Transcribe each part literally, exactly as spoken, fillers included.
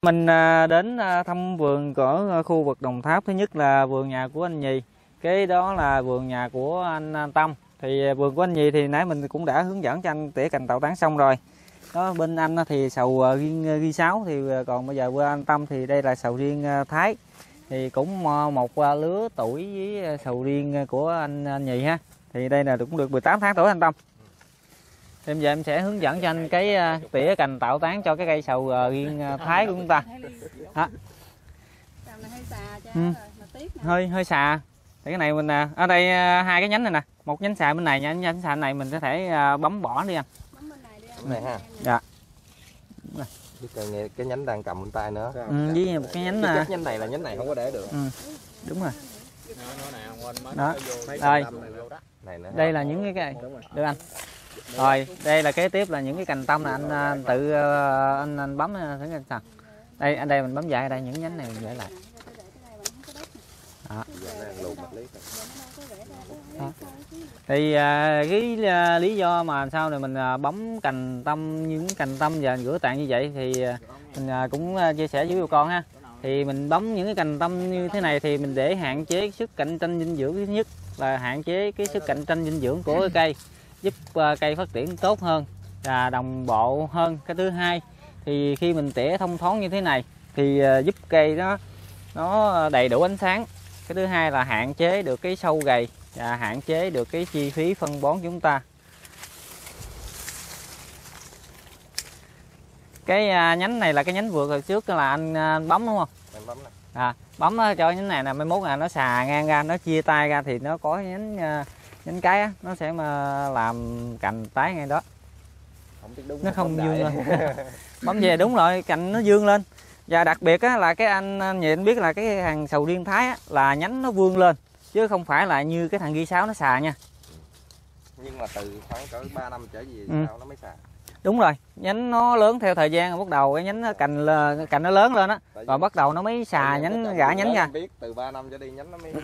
Mình đến thăm vườn ở khu vực Đồng Tháp. Thứ nhất là vườn nhà của anh Nhì, cái đó là vườn nhà của anh Tâm. Thì vườn của anh Nhì thì nãy mình cũng đã hướng dẫn cho anh tỉa cành tàu tán xong rồi. Đó, bên anh thì sầu riêng ghi sáu, thì còn bây giờ bên anh Tâm thì đây là sầu riêng Thái. Thì cũng một lứa tuổi với sầu riêng của anh, anh Nhì ha. Thì đây là cũng được mười tám tháng tuổi anh Tâm. Thì bây giờ em sẽ hướng dẫn cho anh cái tỉa cành tạo tán cho cái cây sầu riêng Thái của chúng ta. Đó. Ừ. Hơi hơi xà. Thì cái này mình ở đây hai cái nhánh này nè, một nhánh xà bên này, nhánh nhánh xà này mình có thể bấm bỏ đi anh. Cái này ha. Dạ. Cái, cái nhánh đang cầm bên tay nữa. Ừ, với một cái nhánh cái, nè. cái nhánh này là nhánh này không có để được. Ừ. Đúng rồi. Đó. Đây. Đây là những cái cây. Được anh. Rồi, đây là kế tiếp là những cái cành tâm là anh, anh tự anh, anh bấm thử xem sao. Đây, anh đây mình bấm dài đây, những nhánh này mình để lại. Đó. Đó. Thì cái lý do mà sau này mình bấm cành tâm, những cành tâm và rửa tàn như vậy thì mình cũng chia sẻ với bà con ha. Thì mình bấm những cái cành tâm như thế này thì mình để hạn chế sức cạnh tranh dinh dưỡng. Thứ nhất là hạn chế cái sức cạnh tranh dinh dưỡng của cái cây, giúp cây phát triển tốt hơn và đồng bộ hơn. Cái thứ hai thì khi mình tỉa thông thoáng như thế này thì giúp cây nó nó đầy đủ ánh sáng. Cái thứ hai là hạn chế được cái sâu gầy và hạn chế được cái chi phí phân bón chúng ta. Cái nhánh này là cái nhánh vượt hồi trước là anh, anh bấm đúng không? Anh bấm này. À, bấm cho nhánh này là mai mốt là nó xà ngang ra, nó chia tay ra thì nó có nhánh nhánh cái á, nó sẽ mà làm cành tái ngay đó. Không đúng, nó không dương lên. Bấm về đúng rồi, cành nó dương lên. Và đặc biệt á, là cái anh, anh nhìn biết là cái hàng sầu riêng Thái á, là nhánh nó vươn lên chứ không phải là như cái thằng ghi sáu nó xà nha. Nhưng mà từ khoảng cỡ ba năm trở về ừ. sau nó mới xà. Đúng rồi, nhánh nó lớn theo thời gian, bắt đầu cái nhánh nó cành cành nó lớn lên á, rồi bắt đầu nó mới xà nhánh gã nhánh ra. Biết từ ba năm trở đi nhánh nó mới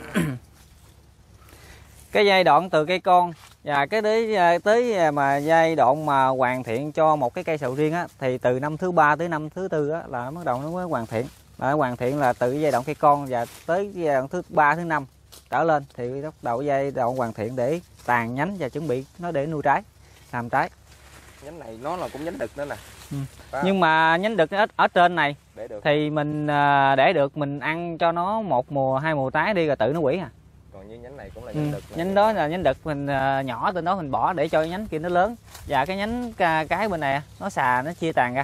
cái giai đoạn từ cây con và cái tới tới mà giai đoạn mà hoàn thiện cho một cái cây sầu riêng á, thì từ năm thứ ba tới năm thứ tư á, là bắt đầu nó mới hoàn thiện. Là hoàn thiện là từ giai đoạn cây con và tới giai đoạn thứ ba thứ năm trở lên thì bắt đầu giai đoạn hoàn thiện để tàn nhánh và chuẩn bị nó để nuôi trái, làm trái. Nhánh này nó là cũng nhánh đực nữa nè. Ừ. Nhưng mà nhánh đực ở, ở trên này để được. Thì mình để được, mình ăn cho nó một mùa hai mùa trái đi rồi tự nó quỷ à. Còn như nhánh này cũng là nhánh đực. Ừ. Nhánh đó là nhánh đực, mình nhỏ từ đó mình bỏ để cho nhánh kia nó lớn. Và cái nhánh cái bên này nó xà nó chia tàn ra.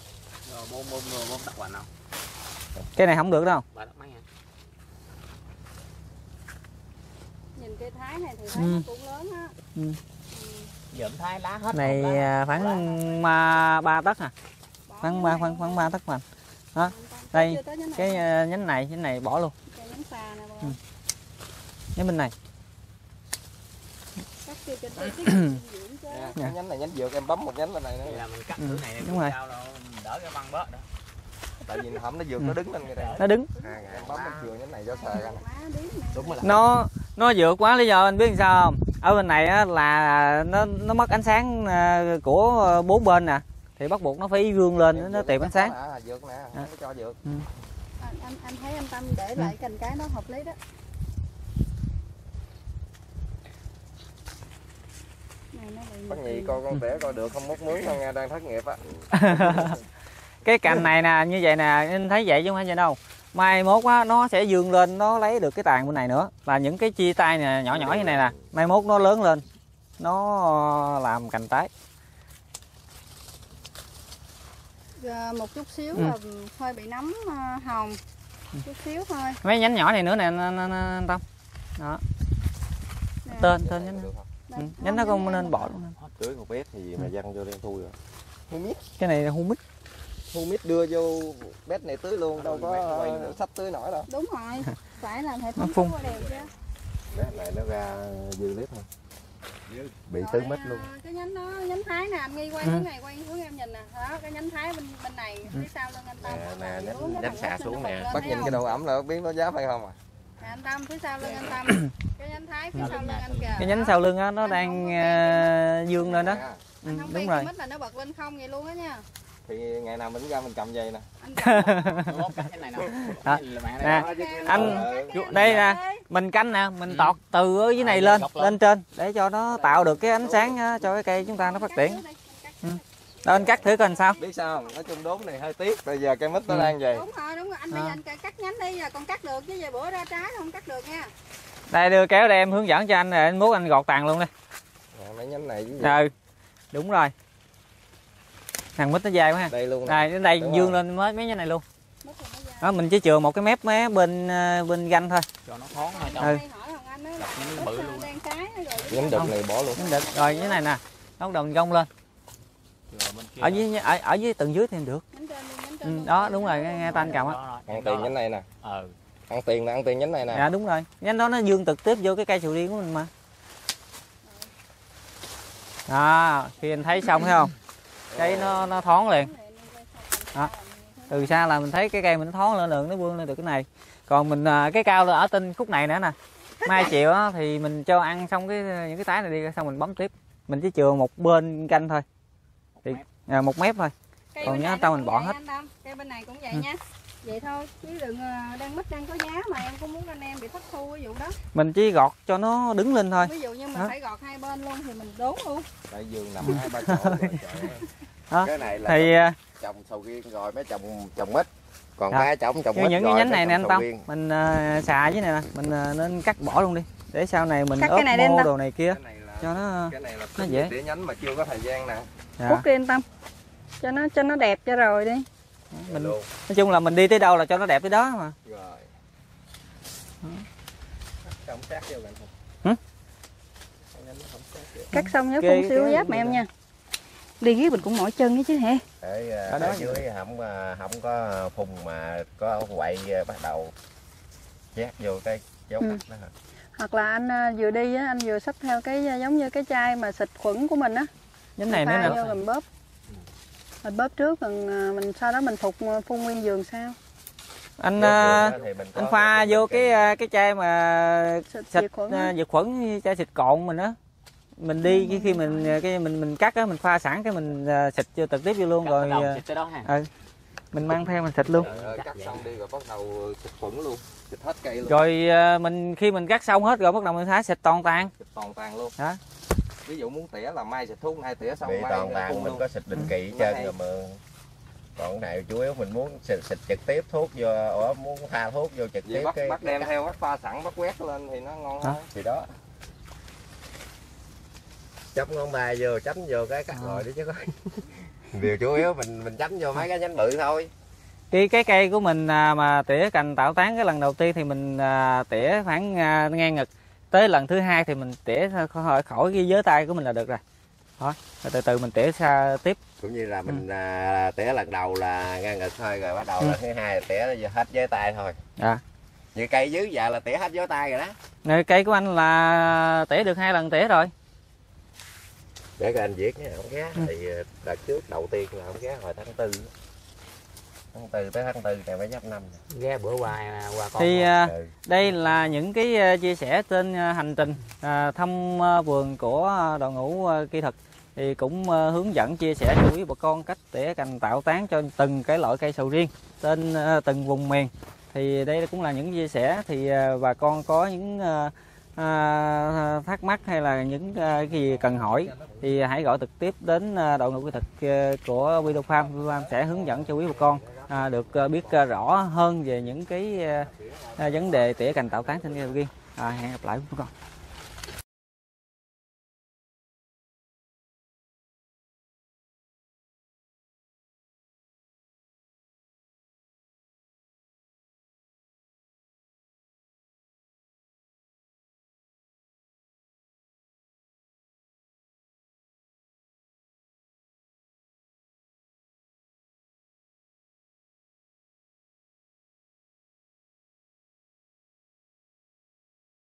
Cái này không được đâu. Nhìn cây Thái này thì thấy ừ. nó cũng lớn á. Ừ. Dợm Thái lá hết. Này khoảng ba tấc à. Khoảng ba khoảng khoảng ba tấc mình. Đó. Đây cái nhánh này, nhánh này bỏ luôn. Ừ. Nhánh bên này. Dạ. Nhánh này nhánh dược em bấm một nhánh bên này nữa. Là mình cắt ừ. này đúng rồi. Đỡ cái băng bớt đó. Tại vì hổng nó dược ừ. nó đứng lên cái này. Nó đứng. À, em bấm nó chừa nhánh này cho xà ra. Đúng rồi. Nó nó vượt quá, lý do anh biết sao không? Ở bên này á, là nó nó mất ánh sáng của bốn bên nè, thì bắt buộc nó phải vươn lên nó, nó tìm ánh sáng. À, dược nè, không có cho dược. Ừ. Anh, anh anh thấy anh Tâm để lại ừ. cành cái nó hợp lý đó. Bác Nhì coi con tỉa coi được không, móc mướn đâu nghe, đang thất nghiệp á. Cái cành này nè, như vậy nè, anh thấy vậy chứ không phải vậy đâu. Mai mốt á, nó sẽ vươn lên, nó lấy được cái tàn bên này nữa. Là những cái chia tay nè, nhỏ nhỏ như này nè, mai mốt nó lớn lên, nó làm cành tái. Một chút xíu ừ. là hơi bị nấm hồng, chút xíu thôi. Mấy nhánh nhỏ này nữa nè anh Tâm. Đó. Nè. Tên tên nhánh. Ừ. Nhánh nó không nên bỏ luôn. Tưới một bét thì mà văng vô đen thui rồi. Humix. Cái này là humix. Humix đưa vô bét này tưới luôn, đâu có sắp tưới nổi đâu. Đúng rồi, phải làm hệ thống phun đều chứ. Bét này nó ra dư lít thôi. Bị tứ mít luôn. Cái nhánh nó nhánh Thái nè, anh Nghi quay hướng ừ. này, quay hướng em nhìn nè. Đó, cái nhánh Thái bên bên này ừ. phía sau lưng anh Tâm. Nè, nè nhánh, nhánh xà xuống nè. Bắt nhìn cái độ ẩm là biết nó giá phải không à? Nè anh Tâm, phía sau lưng anh Tâm. Cái nhánh Thái phía sau lưng anh kìa. Cái nhánh sau lưng á nó đang uh, dương lên đó. Ừ, không đúng rồi. Mít là nó bật lên không vậy luôn á nha. thì ngày nào mình ra mình cầm vậy nè. À, nè, anh đây nè, mình canh nè, mình tọt từ ở dưới này lên lên trên để cho nó tạo được cái ánh sáng cho cái cây chúng ta nó phát triển. Ừ. Đó, anh cắt thử coi sao. Biết sao không? Nói chung đốn này hơi tiếc, bây giờ cây mít nó ừ. đang vậy. Đúng rồi, đúng rồi, anh bây giờ anh cắt nhánh đi, giờ còn cắt được chứ về bữa ra trái không cắt được nha. Đây đưa kéo đây em hướng dẫn cho anh rồi anh mốt anh gọt tàn luôn đi. À, mấy nhánh này chứ gì? Ừ. Đúng rồi. Thằng mít nó dai quá ha. Đây luôn. Đây đến đây dương lên mới mấy cái này luôn. Đó mình chỉ chừa một cái mép mé bên bên ganh thôi. Cho nó thoáng thôi. Ừ. Bự luôn. Nhánh đực này bỏ luôn. Nhánh đực rồi cái này nè. Nó đầu mình gông lên. Ở dưới ở, ở dưới tầng dưới thì được. Ừ, đó đúng rồi, nghe tay anh cầm á. Ăn tiền nhánh này nè. Ừ. Ăn tiền nè, ăn tiền nhánh này nè. Dạ đúng rồi. Nhánh đó nó dương trực tiếp vô cái cây sầu riêng của mình mà. Đó, khi anh thấy xong thấy không? Cây nó nó thoáng liền. Đó. Từ xa là mình thấy cái cây mình nó thoáng lên lượng nó vươn lên được cái này. Còn mình cái cao là ở trên khúc này nữa nè. Mai chiều á thì mình cho ăn xong cái những cái tái này đi xong mình bấm tiếp. Mình chỉ chừa một bên canh thôi. Thì à, một mép thôi. Cây còn nhớ tao mình bỏ hết. Cây bên này cũng vậy ừ. nha. Vậy thôi chứ đừng đang mít đang có giá mà em cũng muốn anh em bị thất thu ví dụ đó. Mình chỉ gọt cho nó đứng lên thôi. Ví dụ như mình đó. Phải gọt hai bên luôn thì mình đốn luôn. Tại vườn nằm hai ba chỗ rồi. Đó. Cái này là thì trồng sầu riêng rồi mới trồng trồng mít. Còn đó. cái trồng trồng mít những cái nhánh này nè anh Tâm, mình uh, xà với này nè, mình uh, nên cắt bỏ luôn đi để sau này mình ốp mô đồ này kia cái này là, cho nó cái này là nó dễ. để nhánh mà chưa có thời gian nè. Hút đi anh Tâm. Cho nó cho nó đẹp cho rồi đi. Mình nói chung là mình đi tới đâu là cho nó đẹp tới đó mà. Rồi. Cắm sát vô bạn không? Hử? Cắt xong nhớ phun siêu giáp mà em nha. Đi ghế mình cũng mỏi chân ấy chứ hả? Để ở đó dưới không không có phun mà có quậy bắt đầu chét vô cái dấu ừ. cắt đó hả? Hoặc là anh vừa đi á, anh vừa xách theo cái giống như cái chai mà xịt khuẩn của mình á. Nhánh này nữa nè. Mình bóp. Mình bóp trước còn mình sau đó mình phục phun nguyên vườn sau. Anh anh pha vô cái cái chai mà xịt diệt khuẩn, diệt khuẩn chai xịt cồn mình á. Mình đi ừ, khi mình cái mình mình cắt á mình pha sẵn cái mình xịt vô trực tiếp vô luôn cắt rồi. Đó ừ. Mình mang theo mình xịt luôn. Rồi, cắt xong đi rồi bắt đầu xịt khuẩn luôn, xịt hết cây luôn. Rồi mình khi mình cắt xong hết rồi bắt đầu mình thái xịt toàn tàn. Xịt toàn tàn luôn. Đó. Ví dụ muốn tỉa là mai xịt thuốc nay tỉa xong mai toàn tàn mình luôn. có xịt định kỳ hết trơn rồi mà. Còn cái này chủ yếu mình muốn xịt, xịt trực tiếp thuốc vô, ở muốn pha thuốc vô trực tiếp bắt, cái bắt đem theo bắt pha sẵn bắt quét lên thì nó ngon hơn. Thì đó. Chấm ngón tay vô chấm vô cái cắt rồi đi chứ có. Điều chủ yếu mình mình chấm vô mấy cái nhánh bự thôi. Cái cái cây của mình mà tỉa cành tạo tán cái lần đầu tiên thì mình tỉa khoảng ngang ngực. Tới lần thứ hai thì mình tỉa khỏi khỏi cái vớ tay của mình là được rồi. Đó, rồi từ từ mình tỉa xa tiếp. Cũng như là mình ừ. à, tỉa lần đầu là ngang ngực thôi rồi bắt đầu ừ. lần thứ hai là tỉa hết vớ tay thôi. À. Như cây dưới dạ là tỉa hết vớ tay rồi đó. Này, cây của anh là tỉa được hai lần tỉa rồi. Để cái anh viết nha, không ghé ừ. thì đợt trước đầu tiên là không ghé hồi tháng tư. Tháng tư tới tháng tư này mới giáp năm. Ghé bữa qua qua con. Thì ừ. đây là những cái chia sẻ trên hành trình thăm vườn của đội ngũ kỹ thuật. Thì cũng hướng dẫn chia sẻ cho quý bà con cách tỉa cành tạo tán cho từng cái loại cây sầu riêng trên từng vùng miền. Thì đây cũng là những chia sẻ thì bà con có những À, thắc mắc hay là những à, cái gì cần hỏi thì hãy gọi trực tiếp đến à, đội ngũ kỹ thuật à, của Vidofarm. Vidofarm sẽ hướng dẫn cho quý bà con à, được à, biết à, rõ hơn về những cái à, vấn đề tỉa cành tạo tán trên cây sầu riêng. À, hẹn gặp lại quý bà con.